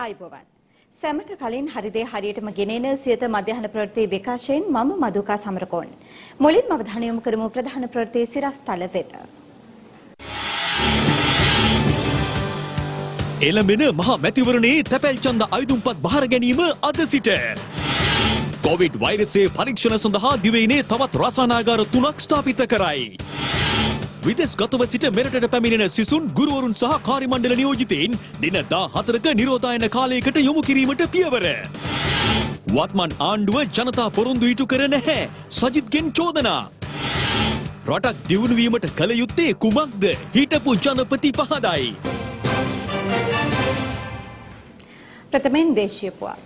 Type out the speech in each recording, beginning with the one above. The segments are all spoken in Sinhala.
ආයුබෝවන්. සැමට කලින් හරිදේ හරියටම ගෙනෙන සියත මධ්‍යහන ප්‍රවෘත්ති විකාශයෙන් මම මදුකා සමරකෝන්. මුලින්ම අවධානය යොමු කරමු ප්‍රධාන ප්‍රවෘත්ති සිරස්තල වෙත. එළඹෙන මහා මැතිවරණයේ තැපැල් ඡන්ද අයදුම්පත් බහර ගැනීම අද සිට. කොවිඩ් වෛරසයේ පරීක්ෂණ සඳහා දිවයිනේ තවත් රසායනාගාර 3ක් ස්ථාපිත කරයි. විදේශගතව සිට මෙරටට පැමිණෙන සිසුන් ගුරුවරුන් සහ කාර්ය මණ්ඩල නියෝජිතයින් දින 14ක නිරෝධායන කාලයකට යොමු කිරීමට පියවර. වත්මන් ආණ්ඩුව ජනතා පොරොන්දු ඉටු කර නැහැ. සජිත්ගෙන් චෝදනා. රටක් දියුණු වීමට කල යුත්තේ කුමක්ද? හිටපු ජනපති පහදයි. ප්‍රථමයෙන් දේශීය පුවත්.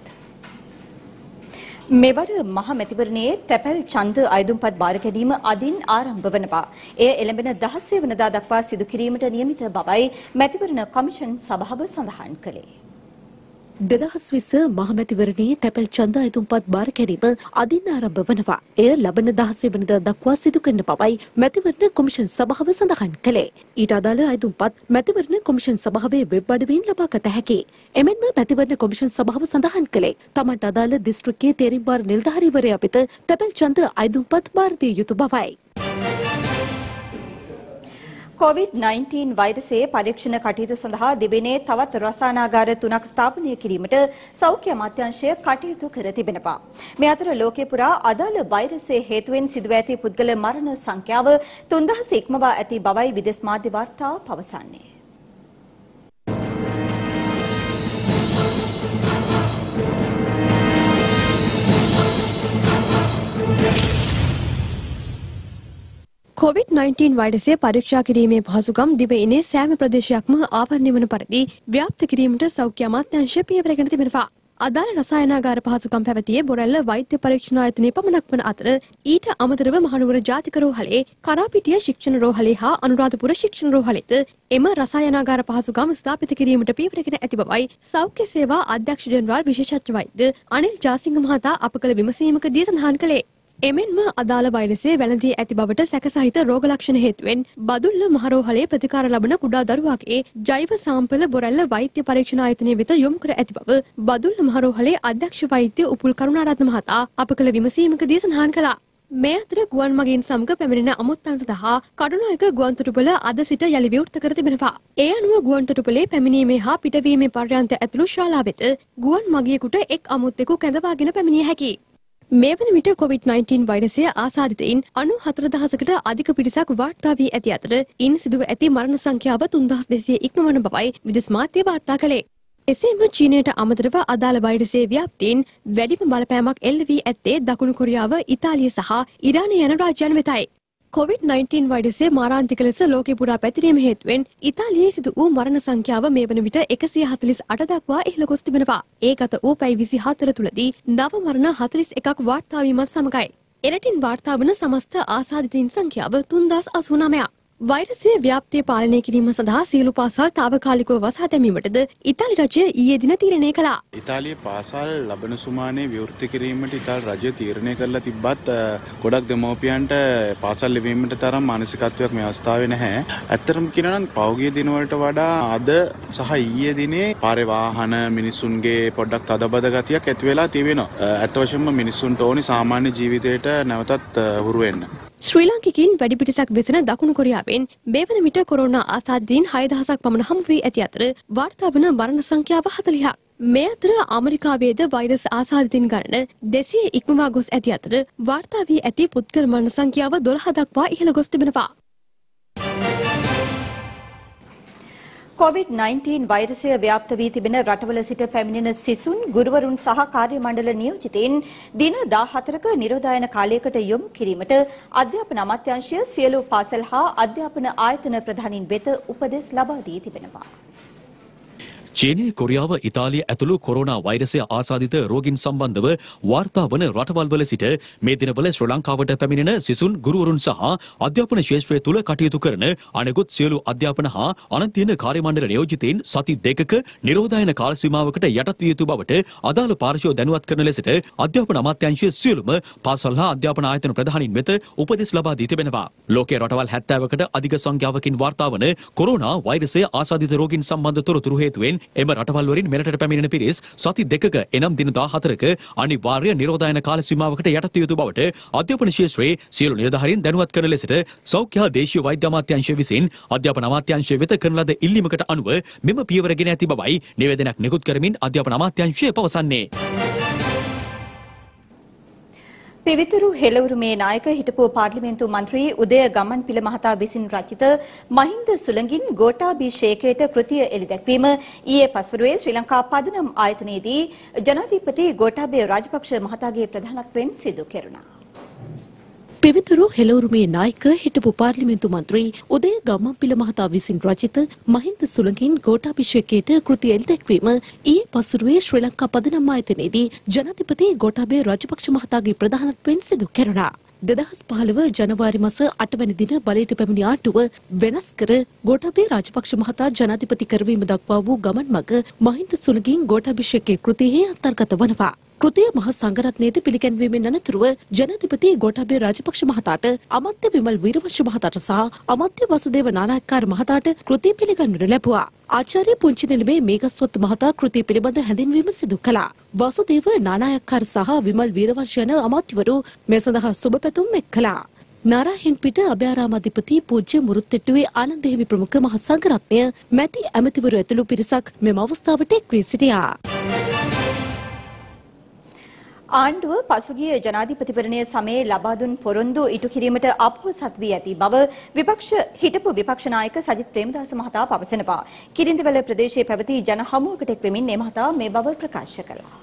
මෙවර මහ මැතිවරණයේ තැපැල් ඡන්ද අයදුම්පත් බාර ගැනීම අදින් ආරම්භ වනවා. එය එළඹෙන 16 වෙනිදා දක්වා සිදු කිරීමට නියමිත බවයි මැතිවරණ කොමිෂන් සභාව සඳහන් කළේ. 2020 මහ මැතිවරණයේ තැපැල් ඡන්ද අයදුම්පත් බාර ගැනීම අදින් ආරම්භ වනවා. එය ලබන 16 වෙනිදා දක්වා සිදු කරන බවයි මැතිවරණ කොමිෂන් සභාව සඳහන් කළේ. ඊට අදාළ අයදුම්පත් මැතිවරණ කොමිෂන් සභාවේ වෙබ් අඩවියෙන් ලබා ගත හැකියි. එමෙන්ම මැතිවරණ කොමිෂන් සභාව සඳහන් කළේ තමන්ට අදාළ දිස්ත්‍රික්කයේ තේරීම් බාර නිලධාරීවරයා වෙත තැපැල් ඡන්ද අයදුම්පත් බාර දිය යුතු බවයි. COVID-19 වෛරසයේ පරීක්ෂණ කටයුතු සඳහා දිවයිනේ තවත් රසායනාගාර 3ක් ස්ථාපනය කිරීමට සෞඛ්‍ය අමාත්‍යාංශය කටයුතු කර තිබෙනවා. මේ අතර ලෝකේ පුරා අදාළ වෛරසයේ හේතුවෙන් සිදුව ඇති පුද්ගල මරණ සංඛ්‍යාව 3000 ඉක්මවා ඇති බවයි විදේශ මාධ්‍ය වාර්තා පවසන්නේ. COVID-19 වෛරසය පරීක්ෂා කිරීමේ පහසුකම් දිවයිනේ සෑම ප්‍රදේශයක්ම ආවරණය වන පරිදි ව්‍යාප්ත කිරීමට සෞඛ්‍ය අමාත්‍යාංශය පියවරගෙන තිබෙනවා. අදාළ රසායනාගාර පහසුකම් පැවතියේ බොරැල්ල වෛද්‍ය පරීක්ෂණ ආයතනයේ පමණක් වන අතර ඊට අමතරව මහනුවර ජාතික රෝහලේ, කරාපිටිය ශික්ෂණ රෝහලේ හා අනුරාධපුර ශික්ෂණ රෝහලෙත එම රසායනාගාර පහසුකම් ස්ථාපිත කිරීමට පියවරගෙන ඇති බවයි සෞඛ්‍ය සේවා අධ්‍යක්ෂ ජෙනරාල් විශේෂඥ වෛද්‍ය අනිල් ජාසිංහ මහතා අප කළ විමසීමකදී සඳහන් කළේ. එමෙන්ම අදාළ වෛරසය වැළඳී ඇති බවට සැකසහිත රෝග ලක්ෂණ හේතුවෙන් බදුල්ල මහරෝහලේ ප්‍රතිකාර ලබන කුඩා දරුවාගේ ජෛව සාම්පල බොරැල්ල වෛද්‍ය පරීක්ෂණ ආයතනය වෙත යොමු කර ඇති බව බදුල්ල මහරෝහලේ අධ්‍යක්ෂ වෛද්‍ය උපුල් කරුණාරත්න මහතා අප කළ විමසීමකදී සඳහන් කළා. මේ අතර ගුවන් මගීන් සමග පැමිණෙන අමුත්තන්ත සහ කඩුනායක ගුවන් තොටුපළ අද සිට යලි විවෘත කර තිබෙනවා. ඒ අනුව ගුවන් තොටුපළේ පැමිණීමේ හා පිටවීමේ පර්යන්ත ඇතුළු ශාලා වෙත ගුවන් මගියෙකුට එක් අමුත්තෙකු කැඳවාගෙන පැමිණිය හැකියි. මේ වන විට COVID-19 වෛරසය ආසාදිතයින් 94,000කට අධික පිරිසක් වාර්තා වී ඇති අතර ඉන් සිදුව ඇති මරණ සංඛ්‍යාව 3200 ඉක්මවන බවයි විදේශ මාධ්‍ය වාර්තා කළේ. එසේම චීනයට අමතරව අදාළ වෛරසයේ ව්‍යාප්තියෙන් වැඩිම බලපෑමක් එල්ල වී ඇත්තේ දකුණු කොරියාව, ඉතාලිය සහ ඉරානය යන රාජ්‍යයන් වෙතයි. COVID-19 වෛරසය මාරාන්තික ලෙස ලෝකෙ පුරා පැතිරීම හේතුවෙන් ඉතාලියේ සිදු වූ මරණ සංඛ්‍යාව මේ වන විට 148 දක්වා ඉහළ ගොස් තිබෙනවා. ඒ ගත වූ පැය 24 තුළදී නව මරණ 41ක් වාර්තා වීමත් සමගයි. එරටින් වාර්තා වන සමස්ත ආසාදිතයින් සංඛ්‍යාව 3089ක්. වෛරසයේ ව්‍යාප්තිය පාලනය කිරීම සඳහා සියලු පාසල් తాවකාලිකව වසා දැමීමටද ඉතාලි රජය ඊයේ දින තීරණය කළා. ඉතාලියේ පාසල් ලබන සුමානේ විවෘත කිරීමට ඉතාලි රජය තීරණය කරලා තිබ්බත් ගොඩක් දෙමව්පියන්ට පාසල් ලැබීමට තරම් මානසිකත්වයක් මේ අවස්ථාවේ නැහැ. ඇත්තටම කියනවා නම් පෞගිය දිනවලට වඩා අද සහ ඊයේ දිනේ පාරේ වාහන මිනිසුන්ගේ පොඩ්ඩක් තදබද ගතියක් ඇති වෙලා තිබෙනවා. ඇත්ත වශයෙන්ම මිනිසුන්ට ඕනි සාමාන්‍ය ජීවිතයට නැවතත් හුරු වෙන්න. ශ්‍රී ලාංකිකයින් වැඩි පිරිසක් වෙසෙන දකුණු කොරියාවෙන් මේ වන විට කොරෝනා ආසාදිතයින් 6000ක් පමණ හමු වී ඇති අතර වාර්තා වන මරණ සංඛ්‍යාව 40ක්. මේ අතර ඇමරිකාවේද වෛරස් ආසාදිතයින් ගණන 200 ඉක්මවා ගොස් ඇති අතර වාර්තා වී ඇති පුද්ගල මරණ සංඛ්‍යාව 12 දක්වා ඉහළ ගොස් තිබෙනවා. COVID-19 වෛරසය ව්‍යාප්ත වී තිබෙන රටවල සිට පැමිණෙන සිසුන්, ගුරුවරුන් සහ කාර්ය මණ්ඩල නියෝජිතයින් දින 14ක නිරෝධායන කාලයකට යොමු කිරීමට අධ්‍යාපන අමාත්‍යාංශය සියලු පාසල් හා අධ්‍යාපන ආයතන ප්‍රධානීන් වෙත උපදෙස් ලබා දී තිබෙනවා. චීනය, කොරියාව, ඉතාලිය ඇතුළු කොරෝනා වෛරසය ආසාදිත රෝගීන් සම්බන්ධව වාර්තා වන රටවල්වල සිට මේ දිනවල ශ්‍රී ලංකාවට පැමිණෙන සිසුන්, ගුරුවරුන් සහ අධ්‍යාපන ක්ෂේත්‍රය තුළ කටයුතු කරන අනෙකුත් සියලු අධ්‍යාපන හා අනන්‍යන කාර්ය මණ්ඩල නියෝජිතයින් සති 2ක නිරෝධායන කාල සීමාවකට යටත් විය යුතු බවට අදාළ පාර්ශ්වය දැනුවත් කරන ලෙසට අධ්‍යාපන අමාත්‍යාංශය සියලුම පාසල් හා අධ්‍යාපන ආයතන ප්‍රධානීන් වෙත උපදෙස් ලබා දී තිබෙනවා. ලෝකයේ රටවල් 70කට අධික සංඛ්‍යාවකින් වාර්තා වන කොරෝනා වෛරසය ආසාදිත රෝගීන් සම්බන්ධ තොරතුරු හේතුවෙන් එම රටවල් වලින් මෙරටට පැමිණෙන පිරිස් සති දෙකක එනම් දින 14ක අනිවාර්ය නිරෝධායන කාල සීමාවකට යටත් යුතු බවට අධ්‍යාපන ශාස්ත්‍රයේ සියලු නිලධාරීන් දැනුවත් කරන ලෙසට සෞඛ්‍ය හා දේශීය වෛද්‍ය අමාත්‍යාංශය විසින් අධ්‍යාපන අමාත්‍යාංශය වෙත කරන ලද ඉල්ලීමකට අනුව මෙම පියවර ගෙන ඇති බවයි නිවේදනයක් නිකුත් කරමින් අධ්‍යාපන අමාත්‍යාංශය පවසන්නේ. පිවිතුරු හෙළවුරුමේ නායක හිටපු පාර්ලිමේන්තු මන්ත්‍රී උදය ගමන්පිල මහතා විසින් රචිත මහින්ද සුළඟින් ගෝඨාභිෂේකයට කෘතිය එළිදැක්වීම ඊයේ පසුරුවේ ශ්‍රී ලංකා පදනම් ආයතනයේදී ජනාධිපති ගෝඨාභය රාජපක්ෂ මහතාගේ ප්‍රධානත්වයෙන් සිදු කෙරුණා. පිවිතුරු හෙළවුරුමේ නායක හිටපු පාර්ලිමේන්තු මන්ත්‍රී උදය ගම්මන්පිල මහතා විසින් රචිත මහින්ද සුළඟින් ගෝඨාභිෂේකයට කෘතිය එළිදැක්වීම ඊයේ පසුරුවේ ශ්‍රී ලංකා පදනම් ආයතනයේදී ජනාධිපති ගෝඨාභය රාජපක්ෂ මහතාගේ ප්‍රධානත්වයෙන් සිදු කෙරුණා. 2015 ජනවාරි මාස 8 වෙනි දින බලයට පැමිණි ආණ්ඩුව වෙනස් කර ගෝඨාභය රාජපක්ෂ මහතා ජනාධිපති කරවීම දක්වා වූ ගමන් මඟ මහින්ද සුළඟින් ගෝඨාභිෂේකයේ කෘතියෙහි අන්තර්ගත වනවා. කෘතිය මහ සංඝරත්නයට පිළිගැන්වීමෙන් අනතුරුව ජනාධිපති ගෝඨාභය රාජපක්ෂ මහතාට අමාත්‍ය විමල් වීරවංශ මහතාට සහ අමාත්‍ය වසුදේව නානායක්කාර මහතාට කෘතිය පිළිගන්වනු ලැබුවා. ආචාර්ය පුංචිනෙළමේ මේගස්වත් මහතා කෘතිය පිළිබඳ හැඳින්වීම සිදු කළා. වසුදේව නානායක්කාර සහ විමල් වීරවංශ යන අමාත්‍යවරු මේ සඳහා සුබ පැතුම් එක් කළා. නාරාහෙන්පිට අභයාරාමාධිපති පූජ්‍ය මුරුත්තෙට්ටුවේ ආනන්ද හිමි ප්‍රමුඛ මහ සංඝරත්නය මැති ඇමතිවරු ඇතුළු පිරිසක් මෙම අවස්ථාවට එක් වී සිටියා. ආණ්ඩුව පසුගිය ජනාධිපතිවරණය සමයේ ලබා දුන් පොරොන්දු ඉටු කිරීමට අපොහොසත් වී ඇති බව හිටපු විපක්ෂ නායක සජිත් ප්‍රේමදාස මහතා පවසනවා. කිරිඳිවැල ප්‍රදේශයේ පැවති ජන හමුවකට එක් වෙමින් මේ මහතා මේ බව ප්‍රකාශ කළා.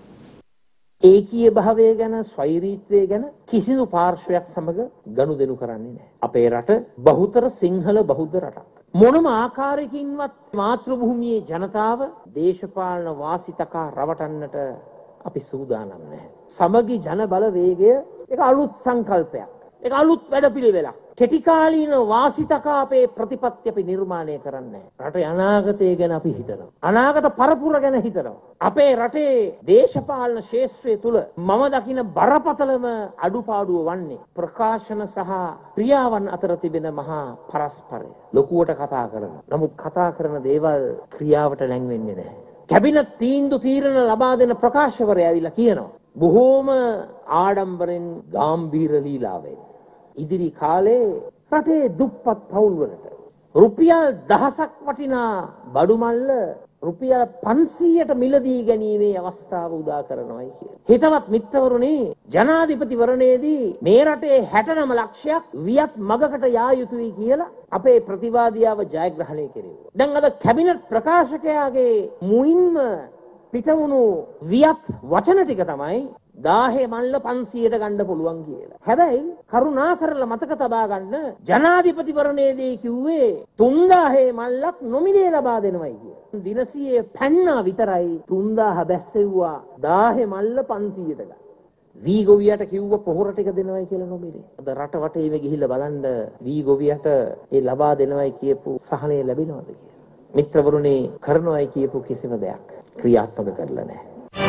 ඒකීය භාවය ගැන ස්වෛරීත්වය ගැන කිසිදු පාර්ශ්වයක් සමග ගනුදෙනු කරන්නේ නැහැ. අපේ රට බහුතර සිංහල බෞද්ධ රටක්. මොනම ආකාරයකින්වත් මාතෘභූමියේ ජනතාව දේශපාලන වාසිතකා රවටන්නට අපි සූදානම් නැහැ. සමගි ජන බලවේගය ඒක අලුත් සංකල්පයක්. ඒක අලුත් වැඩපිළිවෙලක්. කෙටි කාලීන වාසිතකා අපේ ප්‍රතිපත්ති අපි නිර්මාණය කරන්නේ නැහැ. රටේ අනාගතය ගැන අපි හිතනවා. අනාගත පරපුර ගැන හිතනවා. අපේ රටේ දේශපාලන ක්ෂේත්‍රය තුල මම දකින බරපතලම අඩුපාඩුව වන්නේ ප්‍රකාශන සහ ක්‍රියාවන් අතර තිබෙන මහා පරස්පරය. ලොකුවට කතා කරනවා. නමුත් කතා කරන දේවල් ක්‍රියාවට ලැංවෙන්නේ නැහැ. කැබිනට් තීන්දුව තීරණ ලබා දෙන ප්‍රකාශකවරයා ඇවිල්ලා කියනවා බොහෝම ආඩම්බරෙන් ගාම්භීර ලීලාවෙන් ඉදිරි කාලේ රටේ දුප්පත් පවුල්වලට රුපියල් 1000ක් වටිනා බඩු මල්ල රුපියල් 500ට මිලදී ගැනීමේ අවස්ථාව උදා කරනවායි කියලා. හිතවත් මිත්‍රවරුනි ජනාධිපතිවරණයේදී මේ රටේ 69 ලක්ෂයක් වියත් මගකට යා යුතුයි කියලා අපේ ප්‍රතිවාදියාව ජයග්‍රහණය කෙරෙව්වා. දැන් අද කැබිනට් ප්‍රකාශකයාගේ මුයින්ම පිටවුණු වියත් වචන ටික තමයි 1000 මල්ල 500ට ගන්න පුළුවන් කියලා. හැබැයි කරුණා කරලා මතක තබා ගන්න ජනාධිපතිවරණයේදී කිව්වේ 3000 මල්ලක් නොමිලේ ලබා දෙනවයි කියලා. දිනසියේ පැන්නා විතරයි 3000 බැස්සෙව්වා 1000 මල්ල 500ට ගන්න. වී ගොවියට කිව්ව පොහොර ටික දෙනවයි කියලා නොමිලේ. අද රට වටේම ගිහිල්ලා බලන්න වී ගොවියට ඒ ලබා දෙනවයි කියපු සහනය ලැබෙනවද කියලා. මිත්‍රවරුනි කරනවයි කියපු කිසිම දෙයක් ක්‍රියාත්මක කරලා නැහැ.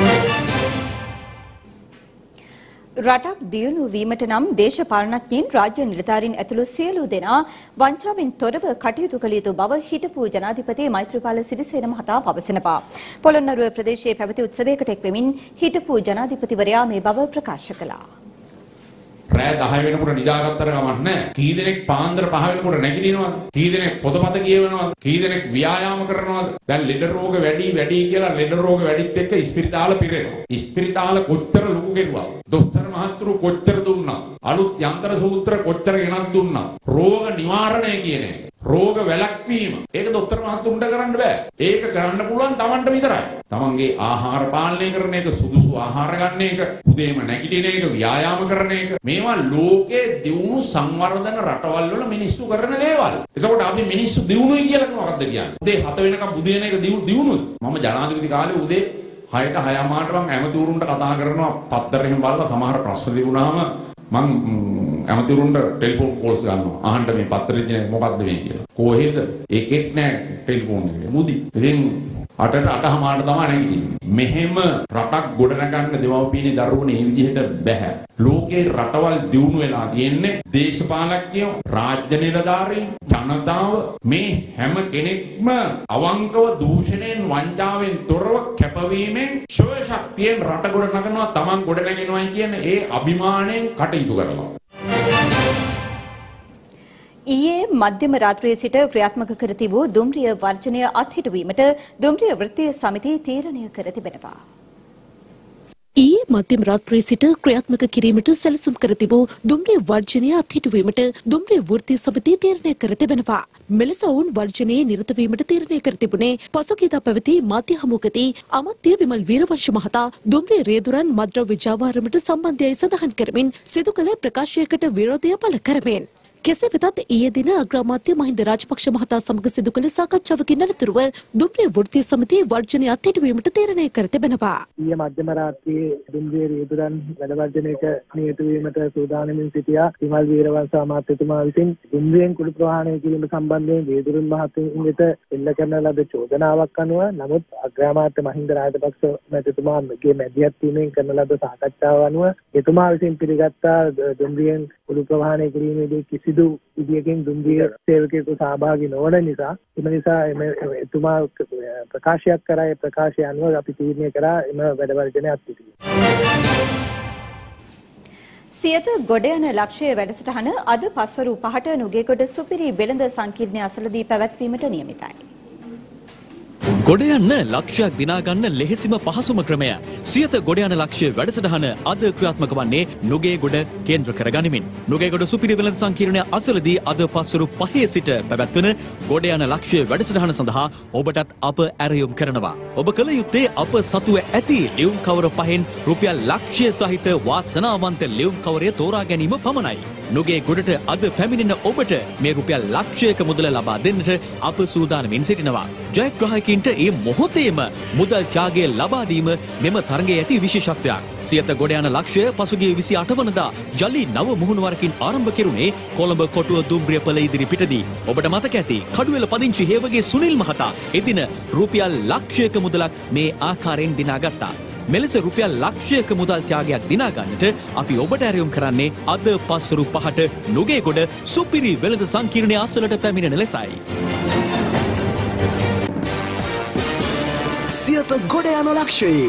රටක් දියුණු වීමට නම් දේශපාලනඥයින් රාජ්‍ය නිලධාරීන් ඇතුළු සියලු දෙනා වංචාවෙන් තොරව කටයුතු කළ යුතු බව හිටපු ජනාධිපති මෛත්‍රීපාල සිරිසේන මහතා පවසනවා. පොළොන්නරුව ප්‍රදේශයේ පැවති උත්සවයකට එක් වෙමින් හිටපු ජනාධිපතිවරයා මේ බව ප්‍රකාශ කළා. රෑ 10 වෙනකොට නිදාගත්තර ගමන් නැහැ. කී දෙනෙක් පාන්දර 5 වෙනකොට නැගිටිනවද? කී දෙනෙක් පොතපත කියවනවද? කී දෙනෙක් ව්‍යායාම කරනවද? දැන් ලෙඩ රෝග වැඩි කියලා ලෙඩ රෝග වැඩිත් එක්ක ඉස්පිරිතාල පිරෙනවා. ඉස්පිරිතාල කොච්චර ලොකු කෙරුවා? දොස්තර මහත්තුරු කොච්චර දුන්නා? අලුත් යන්ත්‍ර සූත්‍ර කොච්චර ගෙනත් දුන්නා? රෝග නිවාරණය කියන එක. රෝග වැළැක්වීම. ඒක දොස්තර මහත්තුරුන්ට කරන්න බෑ. ඒක කරන්න පුළුවන් Tamanට විතරයි. Tamanගේ ආහාර පාලනය කරන එක, සුදුසු ආහාර ගන්න එක, උදේම නැගිටින එක, ව්‍යායාම කරන එක. මේවා ලෝකේ දියුණු සංවර්ධන රටවල් වල මිනිස්සු කරන දේවල්. ඒකෝට අපි මිනිස්සු දියුණුයි කියලා මොකක්ද කියන්නේ? උදේ 7 වෙනකම් බුදින එක දියුණුද? මම ජනාධිපති කාලේ උදේ 6ට 6:00 මම ඇමතිවරුන්ට කතා කරනවා පත්තරෙන් බලලා සමහර ප්‍රශ්න තිබුණාම මං ඇමතිවරුන්ට ටෙලිෆෝන් කෝල්ස් ගන්නවා. අහන්න මේ පත්තරේ මොකක්ද මේ කියලා. කොහෙද? ඒකෙත් නෑ ටෙලිෆෝන් එකේ. මුදි. ඉතින් අටට අටහමාරට තමයි නැගිටින්නේ. මෙහෙම රටක් ගොඩනගන්න දෙමව්පියනේ දරුවනේ මේ විදිහට බෑ. ලෝකේ රටවල් දියුණු වෙලා තියෙන්නේ දේශපාලකයෝ, රාජ්‍ය නිලධාරීන්, ජනතාව මේ හැම කෙනෙක්ම අවංකව දූෂණයෙන් වංචාවෙන් තොරව කැපවීමෙන් ශෝය ශක්තියෙන් රට ගොඩනගනවා, Taman ගොඩනගෙනවායි කියන ඒ අභිමාණයෙන් කටයුතු කරනවා. ඊයේ මධ්‍යම රාත්‍රියේ සිට ක්‍රියාත්මක කර තිබූ දුම්රිය වර්ජනය අත්හිටුවීමට දුම්රිය වෘත්තීය සමිතිය තීරණය කර තිබෙනවා. ඊයේ මධ්‍යම රාත්‍රියේ සිට ක්‍රියාත්මක කිරීමට සැලසුම් කර තිබූ දුම්රිය වර්ජනය අත්හිටුවීමට දුම්රිය වෘත්තීය සමිතිය තීරණය කර තිබෙනවා. මෙලෙස ඔවුන් වර්ජනයේ නිරත වීමට තීරණය කර තිබුණේ පසුගියදා පැවති මාධ්‍ය හමුවකදී අමාත්‍ය විමල් වීරවංශ මහතා දුම්රිය රේදුරන් මද්ද්‍රව්‍ය ජාවාරමට සම්බන්ධයයි සඳහන් කරමින් සිදු කළ ප්‍රකාශයකට විරෝධය පළ කරමින් කෙසේ වෙතත් ඊයේ දින අග්‍රාමාත්‍ය මහින්ද රාජපක්ෂ මහතා සමග සිදු කළ සාකච්ඡාවකින් අනතුරුව දුම්රිය වෘත්තීය සමිතිය වර්ජනය අත්හිටුවීමට තීරණය කර තිබෙනවා. ඊයේ මධ්‍යම රාත්‍රියේ දුම්රිය රේදුරන් වැඩ වර්ජනයක නියත වීමට සූදානමින් සිටියා විමල් වීරවංශ අමාත්‍යතුමා විසින් දුම්රියෙන් කුඩු ප්‍රහාණය කිරීම සම්බන්ධයෙන් රේදුරන් මහත්මිය වෙත එල්ල කරන ලද චෝදනාවක් අනුව නමුත් අග්‍රාමාත්‍ය මහින්ද රාජපක්ෂ මහත්මයාගේ මැදිහත් වීමෙන් කරන ලද සාකච්ඡාව අනුව එතුමා විසින් පිළිගත්තා දුම්රියෙන් කුඩු ප්‍රහාණය කිරීමේදී කිසිදු විදියකින් දුම්රිය සේවකයෙකු සහභාගී නොවන නිසා එම නිසා එතුමා ප්‍රකාශයක් කරා. ඒ ප්‍රකාශය අනුව අපි තීරණය කරා එම වැඩ වර්ජනය අත්හිටුවීම. සියත ගොඩ යන ලක්ෂ්‍ය වැඩසටහන අද පස්වරු 5ට නුගේගොඩ සුපිරි වෙළඳ සංකීර්ණය අසලදී පැවැත්වීමට නියමිතයි. ගොඩ යන්න ලක්ෂයක් දිනා ගන්න ලෙහෙසිම පහසුම ක්‍රමය සියත ගොඩ යන ලක්ෂ්‍ය වැඩසටහන අද ක්‍රියාත්මක වන්නේ නුගේගොඩ කේන්ද්‍ර කරගනිමින්. නුගේගොඩ සුපිරි වෙළඳ සංකීර්ණය අසලදී අද පස්වරු 5 සිට පැවැත්වෙන ගොඩ යන ලක්ෂ්‍ය වැඩසටහන සඳහා ඔබටත් අප ඇරයුම් කරනවා. ඔබ කළ යුත්තේ අප සතුව ඇති ලියුම් කවර 5න් රුපියල් ලක්ෂය සහිත වාසනාවන්ත ලියුම් කවරය තෝරා ගැනීම පමණයි. නුගේගොඩට අද පැමිණෙන ඔබට මේ රුපියල් ලක්ෂයක මුදල ලබා දෙන්නට අප සූදානමින් සිටිනවා. ජයග්‍රාහකයින්ට ඒ මොහොතේම මුදල් ත්‍යාගය ලබා දීම මෙම තරගයේ ඇති විශේෂත්වයක්. සියත ගොඩ යන ලක්ෂ්‍ය පසුගිය 28 වනදා යලි නව මුහුණුවරකින් ආරම්භ කෙරුණේ කොළඹ කොටුව දුම්රියපල ඉදිරි පිටදී. ඔබට මතක ඇති කඩුවෙල පදිංචි හේවගේ සුනිල් මහතා එදින රුපියල් ලක්ෂයක මුදලක් මේ ආකාරයෙන් දිනාගත්තා. මෙලෙස රුපියල් ලක්ෂයක මුදල් ත්‍යාගයක් දිනා ගන්නට අපි ඔබට ඇරයුම් කරන්නේ අද පස්වරු 5ට නුගේගොඩ සුපිරි වෙළඳ සංකීර්ණය අසලට පැමිණෙන ලෙසයි. සියත ගොඩ යන ලක්ෂයේ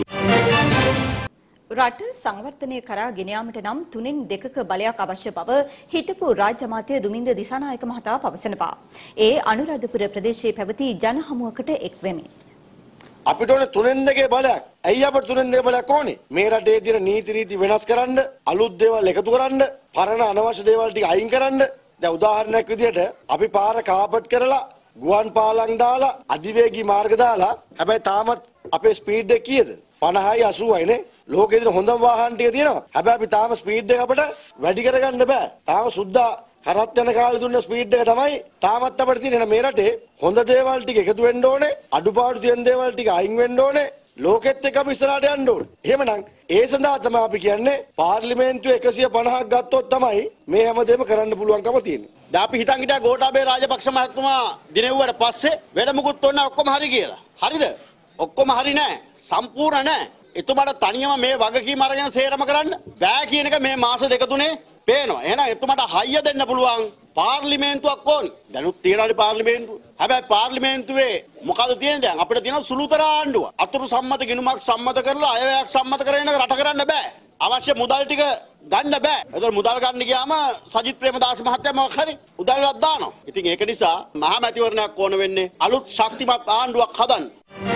රට සංවර්ධනය කරා ගෙන යාමට නම් 3න් 2ක බලයක් අවශ්‍ය බව හිටපු රාජ්‍ය අමාත්‍ය දුමින්ද දිසානායක මහතා පවසනවා. ඒ අනුරාධපුර ප්‍රදේශයේ පැවති ජන හමුවකට එක් වෙමින් අපිට ඕනේ 3න් 2 බලයක්. ඇයි අපිට 3න් 2 බලයක් ඕනේ? මේ රටේ තියෙන නීති රීති වෙනස් කරන්න, අලුත් දේවල් එකතු කරන්න, පරණ අනවශ්‍ය දේවල් ටික අයින් කරන්න. දැන් උදාහරණයක් විදියට අපි පාර කාපට් කරලා, ගුවන් පාලම් දාලා, අධිවේගී මාර්ග දාලා, හැබැයි තාමත් අපේ ස්පීඩ් එක කීයද? 50යි 80යි නේ. ලෝකේ තියෙන හොඳම වාහන ටික තියෙනවා. හැබැයි අපි තාම ස්පීඩ් එක අපිට වැඩි කරගන්න බෑ. තාම සුද්දා කරත් යන කාලේ දුන්න ස්පීඩ් එක තමයි තාමත් අපිට තියෙන. මේ රටේ හොඳ දේවල් ටික එකතු වෙන්න ඕනේ. අඩුපාඩු තියෙන දේවල් ටික අයින් වෙන්න ඕනේ. ලෝකෙත් එක්ක අපි ඉස්සරහට යන්න ඕනේ. එහෙමනම් ඒ සඳහා තමයි අපි කියන්නේ පාර්ලිමේන්තුවේ 150ක් ගත්තොත් තමයි මේ හැමදේම කරන්න පුළුවන්කම තියෙන්නේ. දැන් අපි හිතන් හිටියා ගෝඨාභය රාජපක්ෂ මහත්මයා දිනෙව්වට පස්සේ වැඩ මුකුත් ඔන්න ඔක්කොම හරි කියලා. හරිද? ඔක්කොම හරි නෑ. සම්පූර්ණ නෑ. එතුමාට තනියම මේ වගකීම අරගෙන සේරම කරන්න බෑ කියන එක මේ මාස දෙක තුනේ පේනවා. එහෙනම් එතුමාට හයිය දෙන්න පුළුවන් පාර්ලිමේන්තුවක් ඕනි. දැනුත් තියෙනවානේ පාර්ලිමේන්තුව. හැබැයි පාර්ලිමේන්තුවේ මොකද තියෙන්නේ දැන් අපිට තියෙන සුළුතර ආණ්ඩුව. අතුරු සම්මත ගිණුමක් සම්මත කරලා අයවැයක් සම්මත කරගෙන රට කරන්න බෑ. අවශ්‍ය මුදල් ටික ගන්න බෑ. ඒතකොට මුදල් ගන්න ගියාම සජිත් ප්‍රේමදාස මහත්තයා මොකක් හරි උදල්ලක් දානවා. ඉතින් ඒක නිසා මහා මැතිවරණයක් ඕන වෙන්නේ අලුත් ශක්තිමත් ආණ්ඩුවක් හදන්න.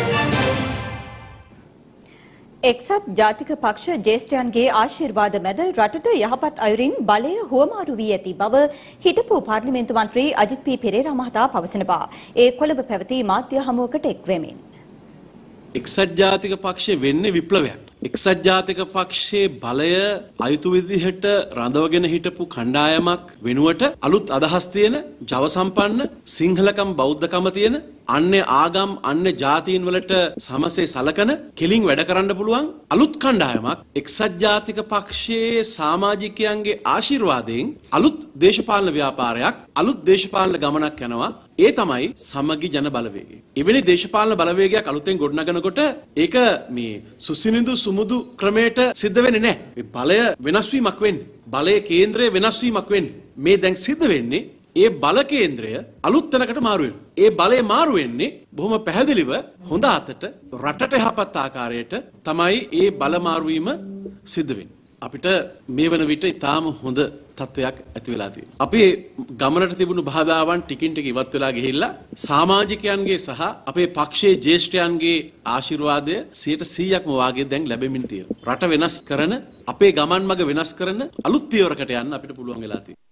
එක්සත් ජාතික පක්ෂ ජ්‍යෙෂ්ඨයන්ගේ ආශිර්වාද මැද රටට යහපත් අයුරින් බලය හුවමාරු වී ඇති බව හිටපු පාර්ලිමේන්තු මන්ත්‍රී අජිත් පී පෙරේරා මහතා පවසනවා. ඒ කොළඹ පැවති මාධ්‍ය හමුවකට එක් වෙමින් එක්සත් ජාතික පක්ෂය වෙන්නේ විප්ලවයක්. එක්සත් ජාතික පක්ෂයේ බලය අයුතු විදිහට රඳවගෙන හිටපු කණ්ඩායමක් වෙනුවට අලුත් අදහස් තියෙන ජව සම්පන්න සිංහලකම් බෞද්ධකම තියෙන අන්නේ ආගම් අන්නේ ජාතීන් වලට සමසේ සලකන කෙලින් වැඩ කරන්න පුළුවන් අලුත් කණ්ඩායමක් එක්සත් ජාතික පක්ෂයේ සමාජිකයන්ගේ ආශිර්වාදයෙන් අලුත් දේශපාලන ව්‍යාපාරයක් අලුත් දේශපාලන ගමනක් යනවා. ඒ තමයි සමගි ජන බලවේගය. එවැනි දේශපාලන බලවේගයක් අලුතෙන් ගොඩනගනකොට ඒක මේ සුසිනිඳු සුමුදු ක්‍රමයට සිද්ධ වෙන්නේ නැහැ. මේ බලය වෙනස් වීමක් වෙන්නේ. බලයේ කේන්ද්‍රය වෙනස් වීමක් වෙන්නේ. මේ දැන් සිද්ධ වෙන්නේ ඒ බල කේන්ද්‍රය අලුත් තැනකට මාරු වෙනවා. ඒ බලය මාරු වෙන්නේ බොහොම පැහැදිලිව හොඳ අතට රටට යහපත් ආකාරයට තමයි ඒ බල මාරු වීම සිද්ධ වෙන්නේ. අපිට මේ වන විට ඉතාම හොඳ තත්වයක් ඇති වෙලා තියෙනවා. අපි ගමනට තිබුණු බාධාවන් ටිකින් ටික ඉවත් වෙලා ගිහිල්ලා සමාජිකයන්ගේ සහ අපේ පක්ෂයේ ජ්‍යෙෂ්ඨයන්ගේ ආශිර්වාදය 100%ක්ම වාගේ දැන් ලැබෙමින් තියෙනවා. රට වෙනස් කරන අපේ ගමන් මඟ වෙනස් කරන අලුත් පියවරකට යන්න අපිට පුළුවන් වෙලා තියෙනවා.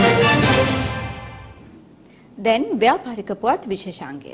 දැන් ව්‍යාපාරික පුවත් විශේෂාංගය.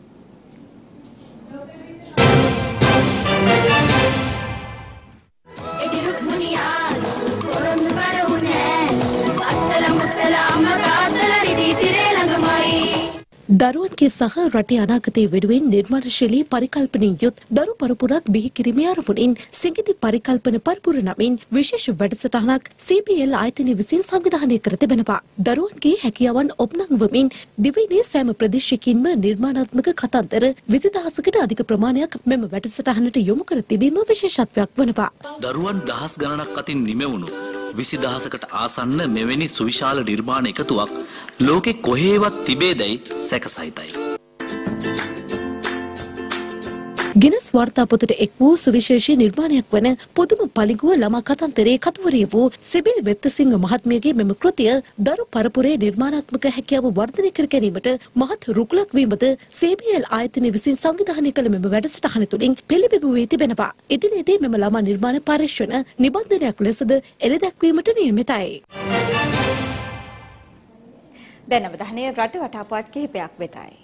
දරුවන්ගේ සහ රටේ අනාගතය වෙනුවෙන් නිර්මාණශීලී පරිකල්පනින් යුත් දරු පරපුරක් බිහි කිරීමේ අරමුණින් සිඟිති පරිකල්පන පරපුර නමින් විශේෂ වැඩසටහනක් CBL ආයතනය විසින් සංවිධානය කර තිබෙනවා. දරුවන්ගේ හැකියාවන් ඔප්නංවමින් දිවයිනේ සෑම ප්‍රදේශයකින්ම නිර්මාණාත්මක කතන්දර 20000කට අධික ප්‍රමාණයක් මෙම වැඩසටහනට යොමු කර තිබීම විශේෂත්වයක් වනවා. දරුවන් දහස් ගණනක් අතින් නිමවුණු 20000කට ආසන්න මෙවැනි සුවිශාල නිර්මාණ එකතුවක් ලෝකෙ කොහේවත් තිබේදැයි සැකසහිතයි. ගිනස් වාර්තාපොතට එක් වූ සුවිශේෂී නිර්මාණයක් වන පුදුම පලිඟුව ළමා කතන්දරේ කතුවරිය වූ සිබිල් වෙත්තසිංහ මහත්මියගේ මෙම කෘතිය දරු පරපුරේ නිර්මාණාත්මක හැකියාව වර්ධනය කර ගැනීමට මහත් රුකුලක් වීමද CBL ආයතනය විසින් සංවිධානය කළ මෙම වැඩසටහන තුළින් පිළිබිඹු වී තිබෙනවා. ඉදිරියේදී මෙම ළමා නිර්මාණ පරීක්ෂණ නිබන්ධනයක් ලෙසද එළදැක්වීමට නියමිතයි. දැන් අවධානය රට වටා පුවත් කිහිපයක් වෙතයි.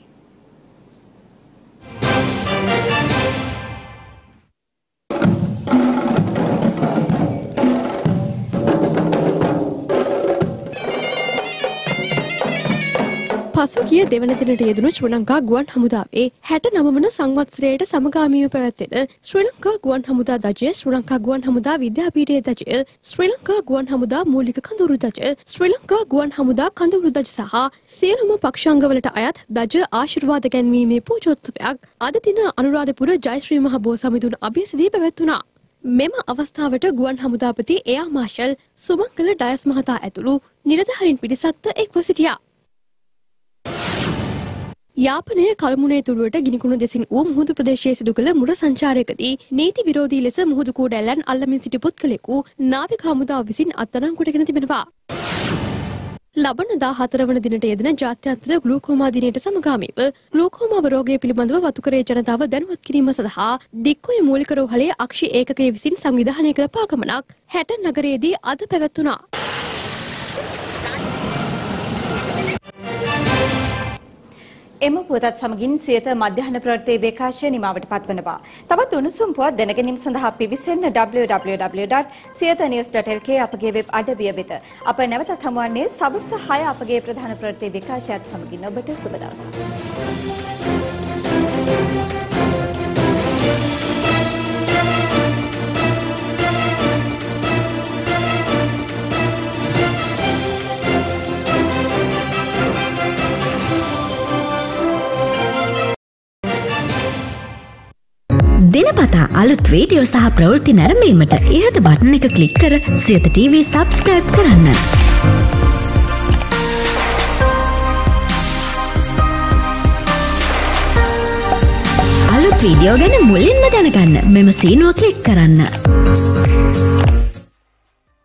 පසුගිය දෙවන දිනට යෙදුණු ශ්‍රී ලංකා ගුවන් හමුදාවේ 69 වන සංවත්සරයට සමගාමීව පැවැත්වෙන ශ්‍රී ලංකා ගුවන් හමුදා ධජය, ශ්‍රී ලංකා ගුවන් හමුදා විද්‍යාපීඨයේ ධජය, ශ්‍රී ලංකා ගුවන් හමුදා මූලික කඳවුරු ධජය, ශ්‍රී ලංකා ගුවන් හමුදා කඳවුරු ධජ සහ සියලුම පක්ෂාංගවලට අයත් ධජ ආශිර්වාද ගැන්වීමේ පූජෝත්සවයක් අද දින අනුරාධපුර ජයශ්‍රී මහ බෝ සමිඳුන් අභියසදී පැවැත්වුණා. මෙම අවස්ථාවට ගුවන් හමුදාපති එයා මාෂල් සුමංගල ඩයස් මහතා ඇතුළු නිලධාරීන් පිරිසක්ද එක්ව සිටියා. යාපනය කල්මුණේ තුරුවට ගිනිකුණු දෙසින් වූ මුහුදු ප්‍රදේශයේ සිදු කළ මුර සංචාරයකදී නීති විරෝධී ලෙස මුහුදු කූඩැල්ලන් අල්ලමින් සිටි පුද්ගලයෙකු නාවික හමුදාව විසින් අත්අඩංගුවටගෙන තිබෙනවා. ලබන 14 වන දිනට යෙදෙන ජාත්‍යන්තර ග්ලූකෝමා දිනයට සමගාමීව ග්ලූකෝමා රෝගය පිළිබඳව වතුකරේ ජනතාව දැනුවත් කිරීම සඳහා දික්කොය මූලික රෝහලේ අක්ෂි ඒකකය විසින් සංවිධානය කළ පාගමනක් හැටන් නගරයේදී අද පැවැත්වුණා. එම පුවතත් සමගින් සියත මධ්‍යහන ප්‍රවෘත්ති විකාශය නිමාවට පත්වනවා. තවත් උණුසුම් පුවත් දැනගැනීම සඳහා පිවිසෙන්න www.siyathanews.lk අපගේ වෙබ් අඩවිය වෙත. අප නැවතත් හමුවන්නේ සවස් 6 අපගේ ප්‍රධාන ප්‍රවෘත්ති විකාශයත් සමගින්. ඔබට සුබ දවසක්. දිනපතා අලුත් වීඩියෝ සහ ප්‍රවෘත්ති නැරඹීමට ඉහත බටන් එක ක්ලික් කර සියත TV සබ්ස්ක්‍රයිබ් කරන්න. අලුත් වීඩියෝ ගැන මුලින්ම දැනගන්න මෙම සීනුව ක්ලික් කරන්න.